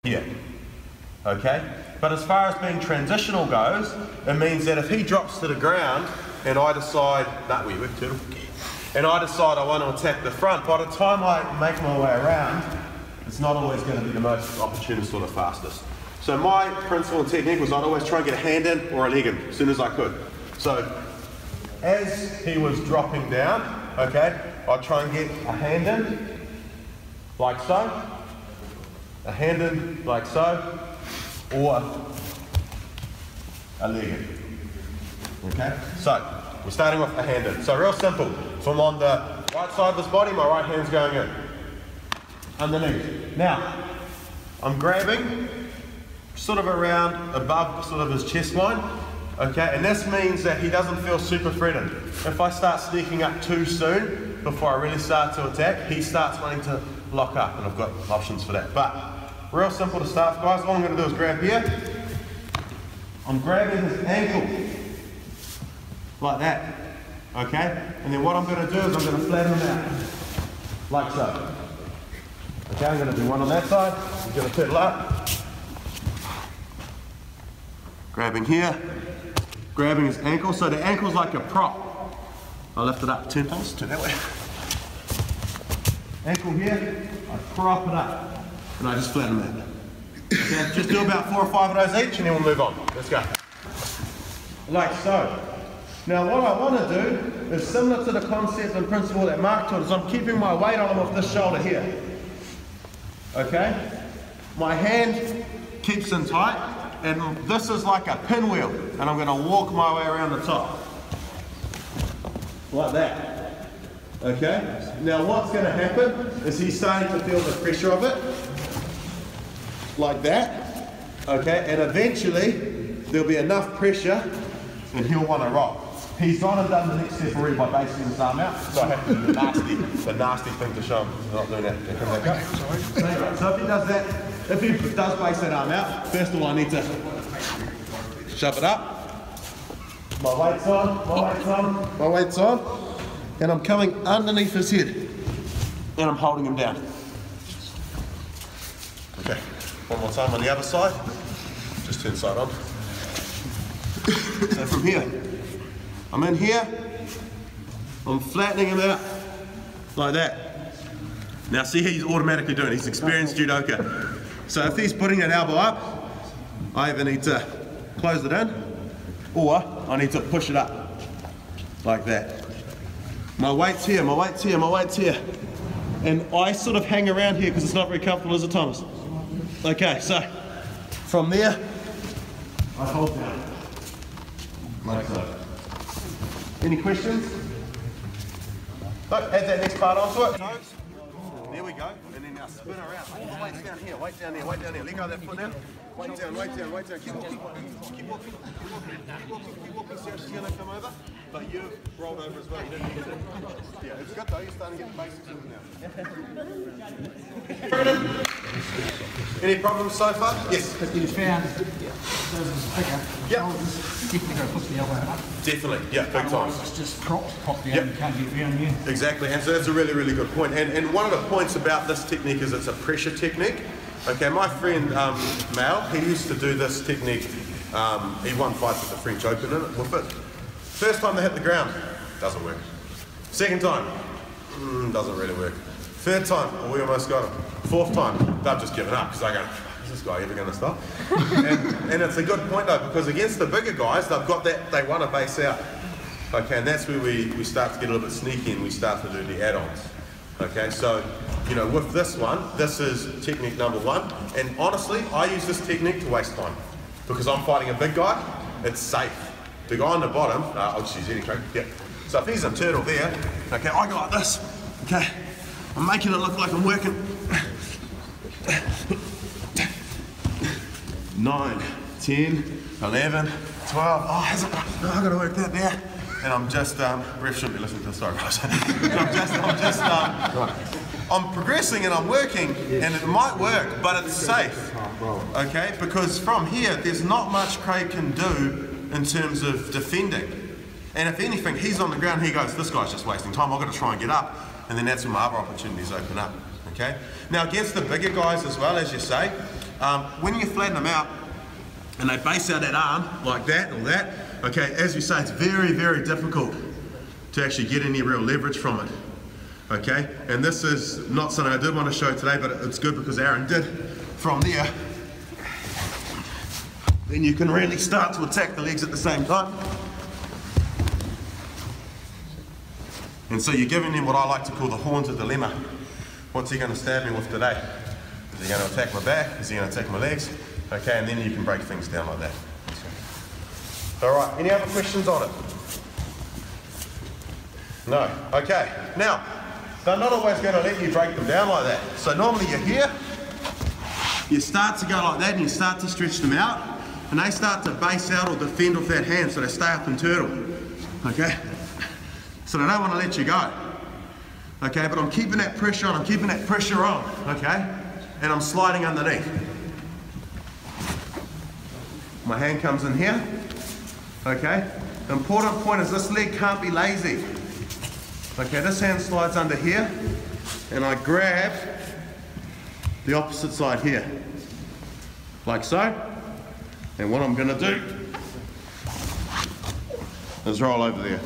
here. Okay? But as far as being transitional goes, it means that if he drops to the ground and I decide, nah, we work turtle. And I decide I want to attack the front, by the time I make my way around, it's not always going to be the most opportunist or the fastest. So my principle and technique was I'd always try and get a hand in or a leg in as soon as I could. So as he was dropping down, okay, I'd try and get a hand in, like so, a hand in, like so, or a leg in. Okay, so we're starting with a hand in. So real simple. If I'm on the right side of his body, my right hand's going in. Underneath. Now, I'm grabbing sort of around above sort of his chest line. Okay, and this means that he doesn't feel super threatened. If I start sneaking up too soon, before I really start to attack, he starts wanting to lock up, and I've got options for that. But real simple to start, guys. All I'm going to do is grab here. I'm grabbing his ankle, like that. Okay, and then what I'm going to do is I'm going to flatten him out, like so. Okay, I'm going to do one on that side. I'm going to turtle up, grabbing here, grabbing his ankle. So the ankle's like a prop. I lift it up, turn that way. Ankle here, I prop it up, and I just flatten him out. Okay, just do about 4 or 5 of those each, and then we'll move on. Let's go. Like so. Now what I want to do is similar to the concept and principle that Mark taught, is I'm keeping my weight on him off this shoulder here. Okay? My hand keeps in tight, and this is like a pinwheel, and I'm going to walk my way around the top. Like that. Okay? Now what's going to happen is he's starting to feel the pressure of it. Like that. Okay? And eventually there'll be enough pressure and he'll want to rock. He's gone and done the next step already by basing his arm out, so I have to do the nasty thing to show him he's not doing that. Come back up. So if he does that, if he does base that arm out, first of all I need to shove it up. My weight's on, my weight's on, my weight's on, and I'm coming underneath his head, and I'm holding him down. Okay, one more time on the other side, just turn side on. So from here, I'm in here, I'm flattening him out, like that. Now see he's automatically doing it, he's experienced judoka. So if he's putting an elbow up, I either need to close it in, or I need to push it up, like that. My weight's here, my weight's here, my weight's here. And I sort of hang around here because it's not very comfortable, is it, Thomas? Okay, so from there, I hold down, like so. Any questions? Oh, add that next part onto it. Toes. There we go. And then now spin around. All the weight's down here, weight down there, weight down there. Let go of that foot now. Weight down, weight down, weight down. Keep walking, keep walking, keep walking, keep walking, keep walking, keep walking. See how she's going to come over? But you rolled over as well. You didn't need to. Yeah, it's good though. You're starting to get the basics in now. Any problems so far? Yes. But you found those bigger shoulders, definitely push the elbow up. Definitely, yeah, big time. It's just propped, pop down, you can't get around here. Exactly, and so that's a really, really good point. And one of the points about this technique is it's a pressure technique. Okay, my friend Mal, he used to do this technique. He won fights at the French Open with it. First time they hit the ground, doesn't work. Second time, doesn't really work. Third time, well, we almost got him. Fourth time, they've just given up because they go, is this guy ever going to stop? and it's a good point though, because against the bigger guys, they've got that, they want to base out. Okay, and that's where we start to get a little bit sneaky and we start to do the add-ons. Okay, so, you know, with this one, this is technique number 1. And honestly, I use this technique to waste time. Because I'm fighting a big guy, it's safe. The guy on the bottom, oh geez, any trick, yeah. So if he's a turtle there, okay, I go like this, okay. I'm making it look like I'm working. 9, 10, 11, 12, I've got to work that there. And I'm just, ref shouldn't be listening to this, sorry guys. I'm progressing and I'm working, and it might work, but it's safe, okay? Because from here, there's not much Craig can do in terms of defending. And if anything, he's on the ground, he goes, this guy's just wasting time, I've got to try and get up. And then that's when my other opportunities open up, okay? Now against the bigger guys as well, as you say, when you flatten them out and they base out that arm like that or that, okay, as you say, it's very, very difficult to actually get any real leverage from it. Okay, and this is not something I did want to show today, but it's good because Aaron did from there. Then you can really start to attack the legs at the same time. And so you're giving him what I like to call the horns of dilemma. What's he going to stab me with today? Is he going to attack my back? Is he going to attack my legs? Okay, and then you can break things down like that. All right, any other questions on it? No. Okay, now, they're not always going to let you break them down like that. So normally you're here, you start to go like that and you start to stretch them out and they start to base out or defend with that hand so they stay up and turtle. Okay? So they don't want to let you go. Okay, but I'm keeping that pressure on, okay? And I'm sliding underneath. My hand comes in here, okay? The important point is this leg can't be lazy. Okay, this hand slides under here, and I grab the opposite side here, like so. And what I'm going to do is roll over there.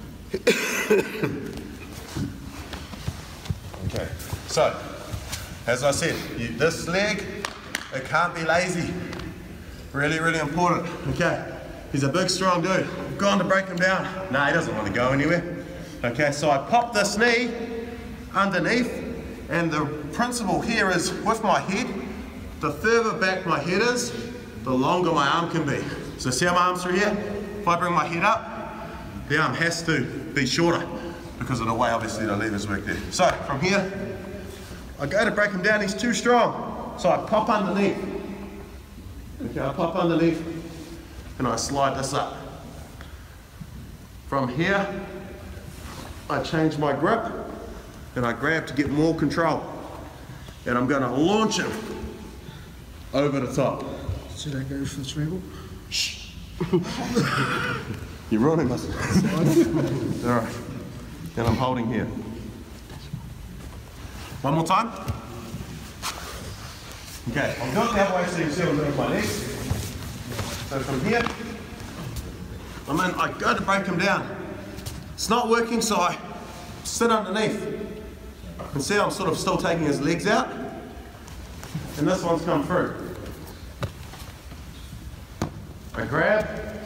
Okay, so as I said, this leg, it can't be lazy. Really, really important. Okay, he's a big, strong dude. I've gone to break him down. No, he doesn't want to go anywhere. Okay, so I pop this knee underneath, and the principle here is with my head, the further back my head is, the longer my arm can be. So see how my arm's through here? If I bring my head up, the arm has to be shorter because of the way obviously the levers work there. So from here, I go to break him down, he's too strong. So I pop underneath. Okay, I pop underneath and I slide this up. From here, I change my grip and I grab to get more control. And I'm going to launch him over the top. So that goes for the treble. Shh. You're running us. Alright. And I'm holding here. One more time. Okay, I'm going that way so you can see what I'm doing with my legs. So from here, I go to break him down. It's not working, so I sit underneath. And see I'm sort of still taking his legs out. And this one's come through. I grab,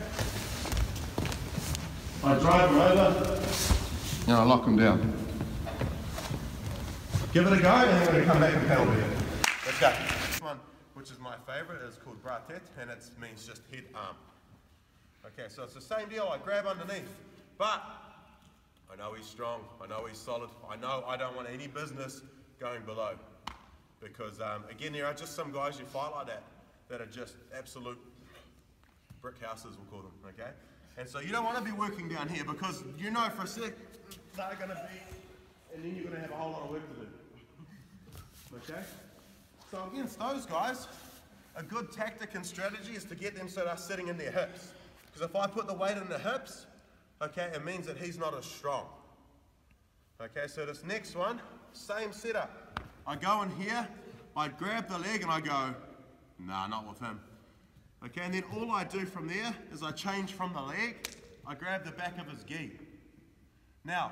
I drive him over, and I lock him down. Give it a go, and then we're going to come back and paddle here. Let's go. This one, which is my favourite, is called bras tête, and it means just head arm. Okay, so it's the same deal. I grab underneath, but I know he's strong, I know he's solid, I know I don't want any business going below. Because again, there are just some guys who fight like that are just absolute brick houses, we'll call them, okay? And so you don't want to be working down here because you know for a sec they're going to be, and then you're going to have a whole lot of work to do. Okay? So against those guys, a good tactic and strategy is to get them so they're sitting in their hips. Because if I put the weight in the hips, okay, it means that he's not as strong. Okay, so this next one, same setup. I go in here, I grab the leg and I go, nah, not with him. Okay, and then all I do from there is I change from the leg, I grab the back of his gi. Now,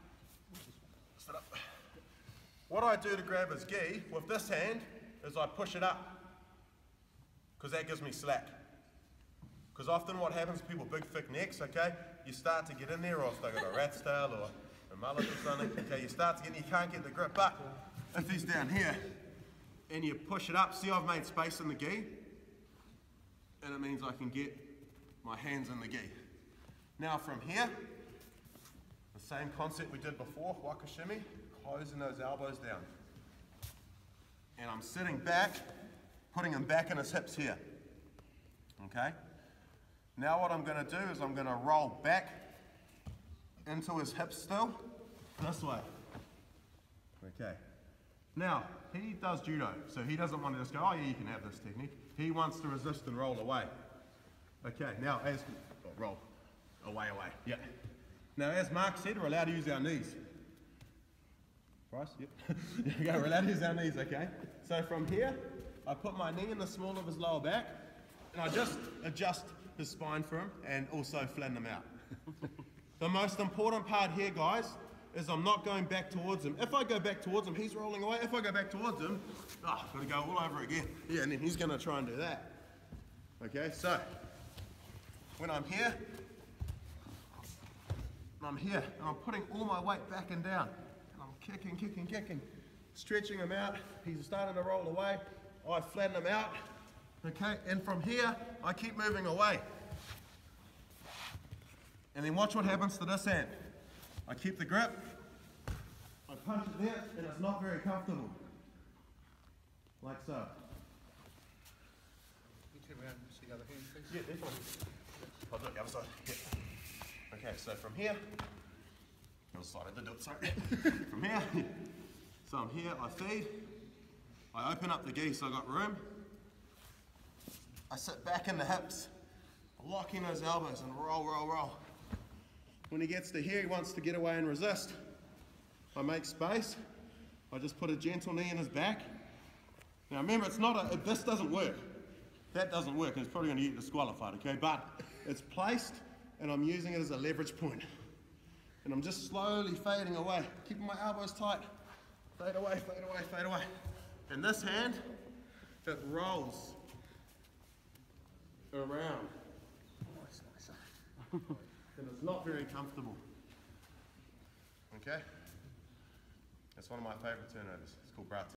what I do to grab his gi with this hand is I push it up, because that gives me slack. Because often what happens, people big thick necks, okay, you start to get in there, or if they've got a rat's tail or a mullet or something, okay, you start to get, you can't get the grip, but if he's down here, and you push it up, see I've made space in the gi, and it means I can get my hands in the gi. Now from here, the same concept we did before, wakashimi, closing those elbows down. And I'm sitting back, putting him back in his hips here. Okay? Now what I'm going to do is I'm going to roll back into his hips still, this way. Okay. Now, he does judo, so he doesn't want to just go, oh yeah, you can have this technique. He wants to resist and roll away. Okay, now as, roll, away, yeah. Now as Mark said, we're allowed to use our knees. Bryce, yep. We're allowed to use our knees, okay? So from here, I put my knee in the small of his lower back, and I just adjust his spine for him and also flatten him out. The most important part here, guys, is I'm not going back towards him. If I go back towards him, he's rolling away. If I go back towards him, I've got to go all over again. Yeah, and then he's going to try and do that. Okay, so when I'm here, and I'm putting all my weight back and down, and I'm kicking, kicking, kicking, stretching him out. He's starting to roll away. I flatten him out. Okay, and from here, I keep moving away. And then watch what happens to this hand. I keep the grip, I punch it there, and it's not very comfortable. Like so. You turn around and see the other hand, please. Yeah, definitely. I'll do it the other side. Yeah. Okay, so from here, the other side, I did do it, sorry. From here, so I'm here, I feed, I open up the gi so I got room, I sit back in the hips, lock in those elbows and roll, roll, roll. When he gets to here, he wants to get away and resist. I make space. I just put a gentle knee in his back. Now remember, it's not this doesn't work. That doesn't work, and it's probably going to get disqualified, okay? But it's placed, and I'm using it as a leverage point. And I'm just slowly fading away, keeping my elbows tight. Fade away, fade away, fade away. And this hand, it rolls around. And it's not very comfortable. Okay? That's one of my favorite turnovers. It's called brat.